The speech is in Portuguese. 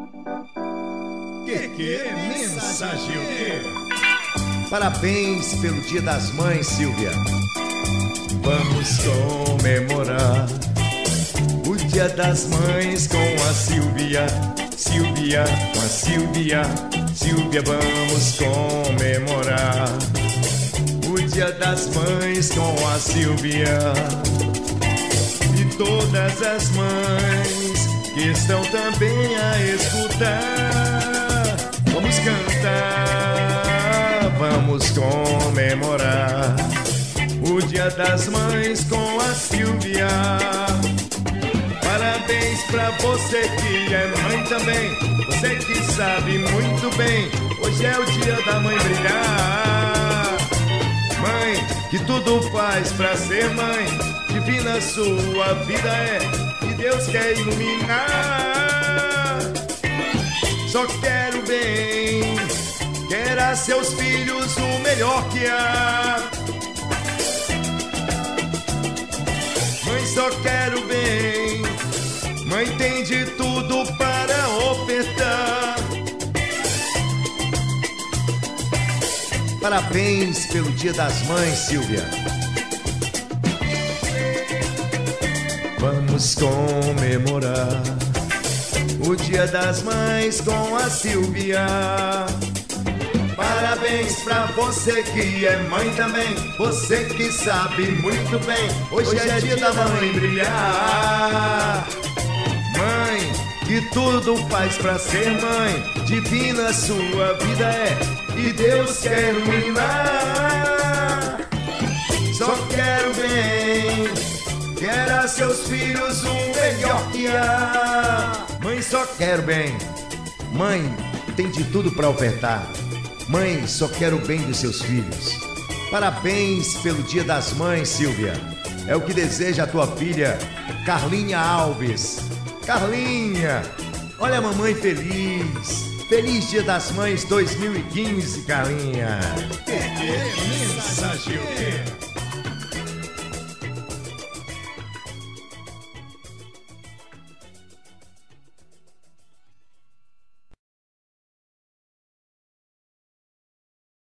Que mensagem o quê? Parabéns pelo Dia das Mães, Silvia. Vamos comemorar o Dia das Mães com a Silvia. Silvia, com a Silvia. Silvia, vamos comemorar o Dia das Mães com a Silvia. E todas as mães que estão também a escutar, vamos cantar, vamos comemorar o Dia das Mães com a Silvia. Parabéns pra você que é mãe também, você que sabe muito bem, hoje é o dia da mãe brilhar. Mãe que tudo faz pra ser mãe, divina sua vida é, e Deus quer iluminar. Só quero bem, quer a seus filhos o melhor que há. Mãe, só quero bem, mãe tem de tudo para ofertar. Parabéns pelo Dia das Mães, Silvia. Vamos comemorar o Dia das Mães com a Silvia. Parabéns pra você que é mãe também, você que sabe muito bem, hoje é dia da mãe brilhar. Mãe que tudo faz pra ser mãe, divina sua vida é, e Deus quer iluminar. Só quero bem, quer a seus filhos o melhor que há. Mãe, só quero bem, mãe tem de tudo pra ofertar. Mãe, só quer o bem dos seus filhos. Parabéns pelo Dia das Mães, Silvia. É o que deseja a tua filha, Carlinha Alves. Carlinha, olha a mamãe feliz. Feliz Dia das Mães 2015, Carlinha. Que mensagem o quê?